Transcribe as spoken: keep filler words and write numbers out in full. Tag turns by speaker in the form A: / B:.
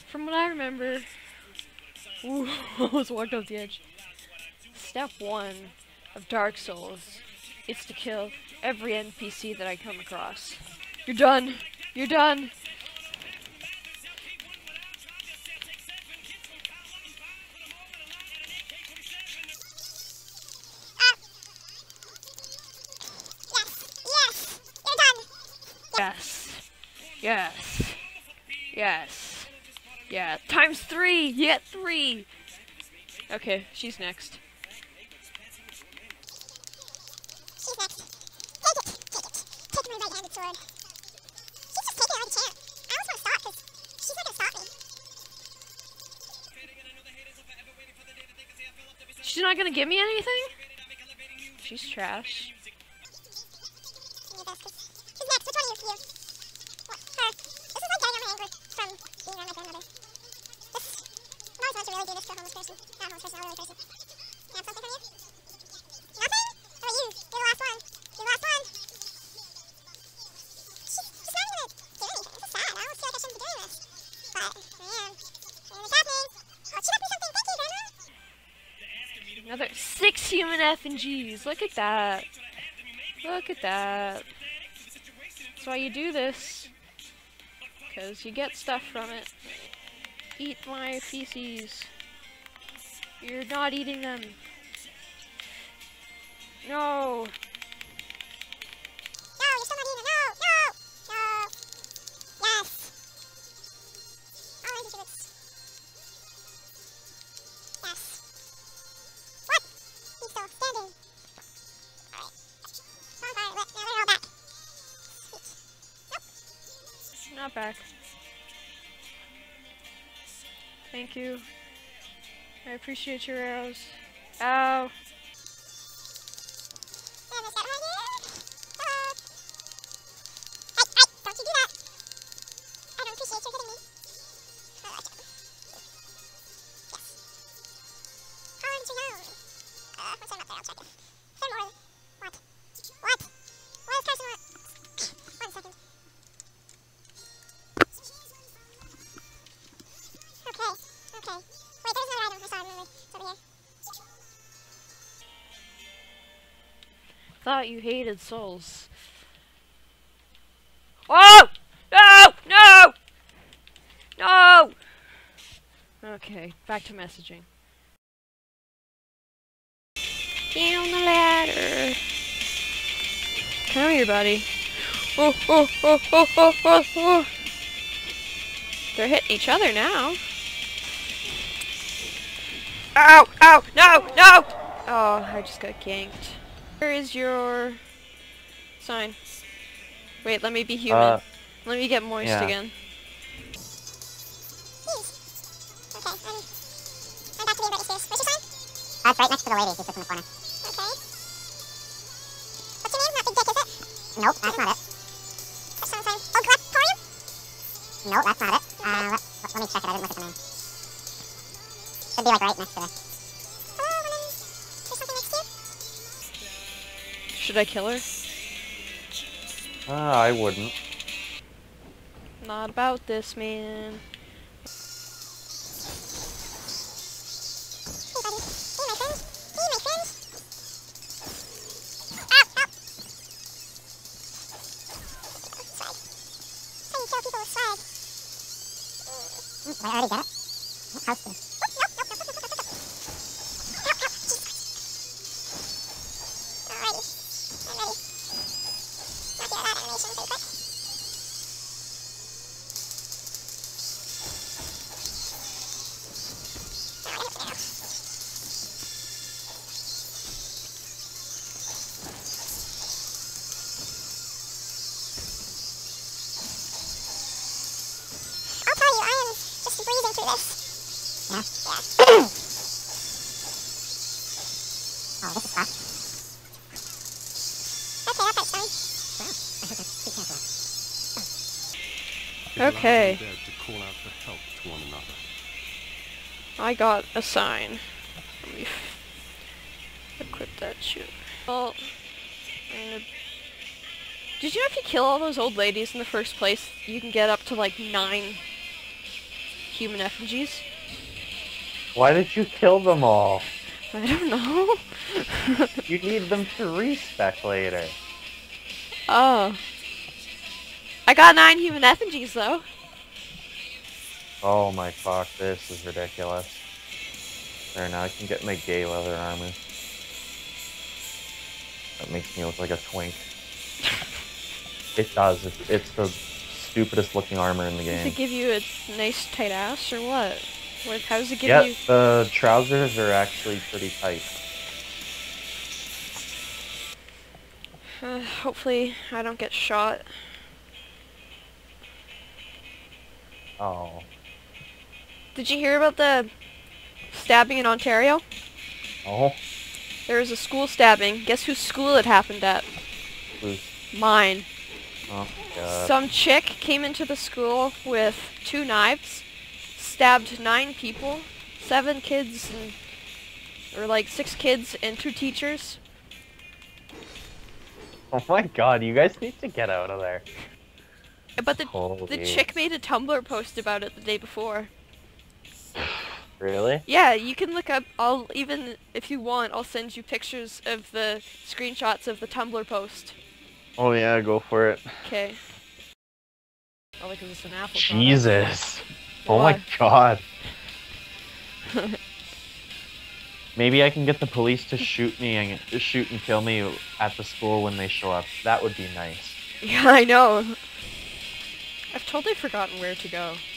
A: From what I remember, ooh, almost walked off the edge. Step one of Dark Souls is to kill every N P C that I come across. You're done. You're done. Yes. Yes. Yes. Yeah. Times three! You get three! Okay, she's next.
B: She's next. Take it! Take it! Take my right-handed sword. She's just taking it like a champ. I almost want to stop because she's not going to stop me.
A: She's not gonna give me anything? She's trash.
B: Who's next? Which one of you? You. What? Her. This is like getting on my anger from being around my grandmother. This. I've always wanted to really do this to a homeless person. Not a homeless person, elderly person. Can I have something from you? Nothing? How about you? You're the last one. You're the last one. She's, she's not even gonna do anything. This is sad. I almost feel like I shouldn't be doing this. But I am. And it's happening. Oh, she left me something. Thank you, Grandma.
A: Another six human F and Gs. Look at that. Look at that. That's why you do this. Because you get stuff from it. Eat my feces. You're not eating them. No.
B: No, you're still not eating it. No, no, no. Yes. I'll let you do this. Yes. What? He's still standing. Alright. Come on, fire. Let, now let it all back. Sweet. Nope.
A: Not back. Thank you. I appreciate your arrows. Ow.
B: And it's got behind you. Uh, hey, hey, don't you do that. I don't appreciate you hitting me. I like it. Yes. How did you know? Uh, what's that up there? I'll check it. Is there more? What? What? What is person? One second. Okay, okay. Wait, there's another item. I saw it. Remember. It's over here.
A: Thought you hated souls. Oh! No! No! No! Okay, back to messaging. Down the ladder. Come here, buddy. Oh, oh, oh, oh, oh, oh, oh. They're hitting each other now. Ow! Ow! No! No! Oh, I just got ganked. Where is your sign? Wait, let me be human.
C: Uh,
A: let me get moist
C: yeah.
A: again.
B: Please. Okay, I'm, I'm back to being Britney Spears. Where's your sign? Uh, it's right next to the lady. She's just in the corner. Okay. What's your name? Not Big Dick, is it? Nope, that's not it. What's your sign? Oh, Gleptorium? Nope, that's not it. Okay. Uh, let, let, let me check it. I didn't look at the name. Should be like right next to it. Hello, and then there's something next to you?
A: Should I kill her?
C: Uh, I wouldn't.
A: Not about this, man.
B: Hey, buddy. Hey, my friend. Hey, my friend. Ow, ow. Swag. That's how you kill people with swag. Mm. Wait, I already got it? What house is this? Nope, nope, nope, nope, nope, nope, nope. Ow, ow, Jesus. Alrighty. I'm ready. Knock you out of that animation pretty quick. Alright, I hope you know. I'll tell you, I am just breezing through this. Yeah? Yeah. Oh, this is fast. Okay, I'll touch sign. Wow, I heard that. Be careful.
A: Okay.
D: People are dead to call out for help to one another.
A: I got a sign. Let me equip that shit. Well, I'm gonna... Did you know if you kill all those old ladies in the first place, you can get up to like nine human effigies.
C: Why did you kill them all?
A: I don't know.
C: You need them to respec later.
A: Oh. I got nine human effigies though.
C: Oh my fuck, this is ridiculous. There, now I can get my gay leather armor. That makes me look like a twink. It does. It's, it's the stupidest looking armor in the
A: Does
C: game.
A: it give you a nice tight ass or what? What? How does it give
C: Yeah,
A: you?
C: the trousers are actually pretty tight.
A: Uh, hopefully, I don't get shot.
C: Oh.
A: Did you hear about the stabbing in Ontario?
C: Oh.
A: There was a school stabbing. Guess whose school it happened at?
C: Who's-
A: Mine.
C: Oh, God.
A: Some chick came into the school with two knives, stabbed nine people, seven kids, and, or like six kids and two teachers.
C: Oh my God, you guys need to get out of there.
A: But the
C: Holy.
A: the chick made a Tumblr post about it the day before.
C: Really?
A: Yeah, you can look up. I'll even if you want, I'll send you pictures of the screenshots of the Tumblr post.
C: Oh yeah, go for it.
A: Okay. Probably because it's an Apple product.
C: Jesus. Oh
A: Why?
C: my God. Maybe I can get the police to shoot me and shoot and kill me at the school when they show up. That would be nice.
A: Yeah, I know. I've totally forgotten where to go.